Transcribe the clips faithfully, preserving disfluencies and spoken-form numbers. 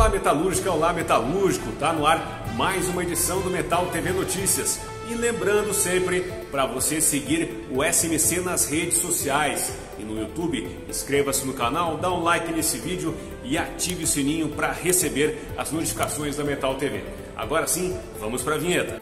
Olá metalúrgica, olá metalúrgico, tá no ar mais uma edição do Metal T V Notícias. E lembrando sempre para você seguir o S M C nas redes sociais e no YouTube, inscreva-se no canal, dá um like nesse vídeo e ative o sininho para receber as notificações da Metal T V. Agora sim, vamos para a vinheta.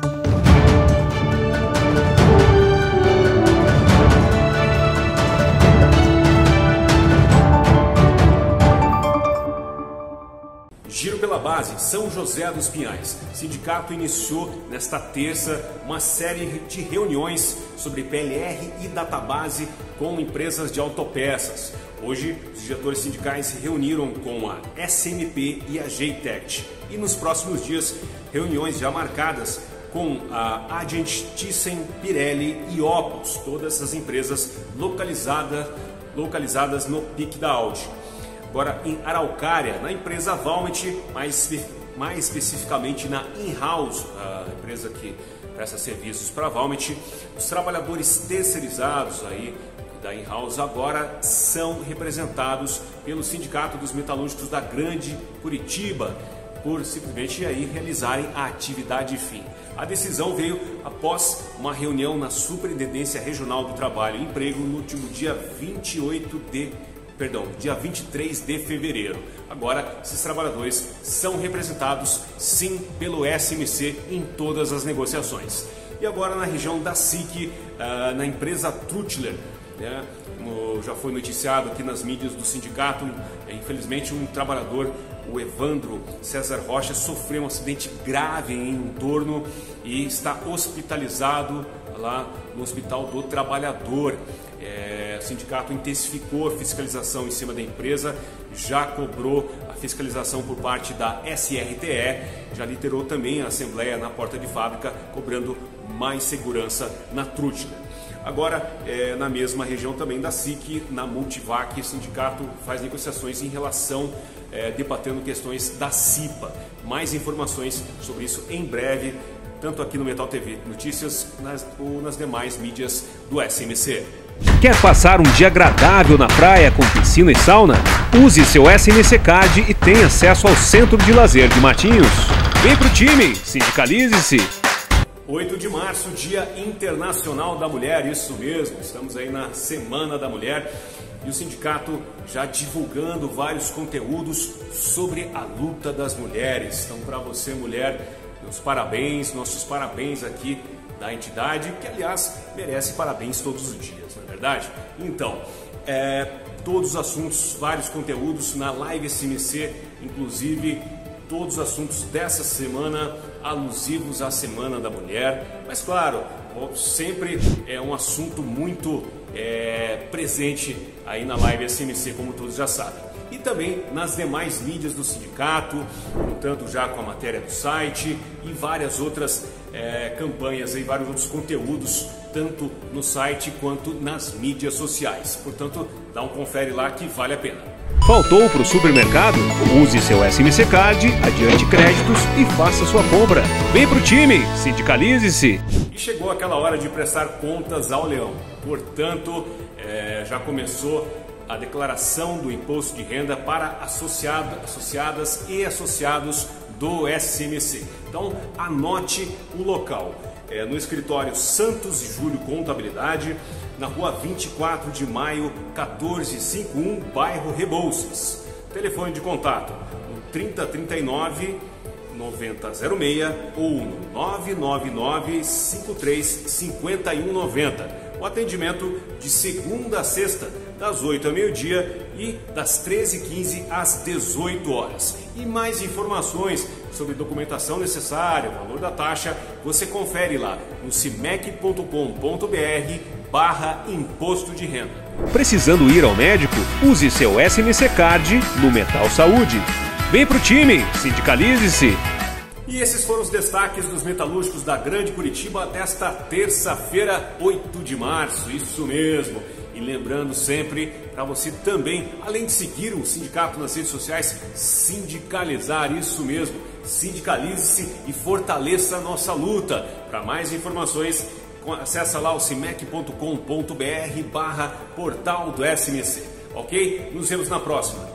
Giro pela Base, São José dos Pinhais. O sindicato iniciou nesta terça uma série de reuniões sobre P L R e database com empresas de autopeças. Hoje, os diretores sindicais se reuniram com a S M P e a J T E C. E nos próximos dias, reuniões já marcadas com a Adient, Thyssen, Pirelli e Opus, todas essas empresas localizadas, localizadas no pique da Audi. Agora, em Araucária, na empresa Valmet, mais, mais especificamente na In-House, a empresa que presta serviços para a Valmet, os trabalhadores terceirizados aí da In-House agora são representados pelo Sindicato dos Metalúrgicos da Grande Curitiba, por simplesmente aí realizarem a atividade fim. A decisão veio após uma reunião na Superintendência Regional do Trabalho e Emprego no último dia vinte e oito de Perdão, dia vinte e três de fevereiro. Agora, esses trabalhadores são representados sim pelo S M C em todas as negociações. E agora na região da S I C, uh, na empresa Trutler, né, no, já foi noticiado aqui nas mídias do sindicato, infelizmente um trabalhador, o Evandro César Rocha, sofreu um acidente grave em um torno e está hospitalizado lá no Hospital do Trabalhador. É, o sindicato intensificou a fiscalização em cima da empresa, já cobrou a fiscalização por parte da S R T E, já liderou também a assembleia na porta de fábrica, cobrando mais segurança na Trutler. Agora, é, na mesma região também da S I C, na Multivac, o sindicato faz negociações em relação, é, debatendo questões da C I P A. Mais informações sobre isso em breve, tanto aqui no Metal T V Notícias nas, ou nas demais mídias do S M C. Quer passar um dia agradável na praia com piscina e sauna? Use seu S M C Card e tenha acesso ao Centro de Lazer de Matinhos. Vem pro time, sindicalize-se! oito de março, Dia Internacional da Mulher, isso mesmo, estamos aí na Semana da Mulher e o sindicato já divulgando vários conteúdos sobre a luta das mulheres. Então, para você, mulher, meus parabéns, nossos parabéns aqui da entidade, que aliás merece parabéns todos os dias, não é verdade? Então, é, todos os assuntos, vários conteúdos na Live S M C, inclusive todos os assuntos dessa semana alusivos à Semana da Mulher, mas claro, sempre é um assunto muito é, presente aí na Live S M C, como todos já sabem. E também nas demais mídias do sindicato, tanto já com a matéria do site e várias outras é, campanhas e vários outros conteúdos, tanto no site quanto nas mídias sociais. Portanto, dá um confere lá que vale a pena. Faltou para o supermercado? Use seu S M C Card, adiante créditos e faça sua compra. Vem pro time, sindicalize-se! E chegou aquela hora de prestar contas ao leão. Portanto, é, já começou a declaração do imposto de renda para associado, associadas e associados do S M C. Então, anote o local. É no escritório Santos e Júlio Contabilidade, na rua vinte e quatro de maio, quatorze cinquenta e um, bairro Rebouças. Telefone de contato no trinta, trinta e nove, noventa zero seis ou no nove nove nove, cinco três cinco um nove zero. O atendimento de segunda a sexta, das oito ao meio-dia e das treze e quinze às dezoito horas. E mais informações sobre documentação necessária, o valor da taxa, você confere lá no cimec ponto com ponto br barra imposto de renda. Precisando ir ao médico? Use seu S M C Card no Metal Saúde. Vem pro time, sindicalize-se! E esses foram os destaques dos metalúrgicos da Grande Curitiba desta terça-feira, oito de março, isso mesmo. E lembrando sempre para você também, além de seguir o sindicato nas redes sociais, sindicalizar, isso mesmo, sindicalize-se e fortaleça a nossa luta. Para mais informações, acessa lá o cimec ponto com ponto br barra portal do S M C, ok? Nos vemos na próxima.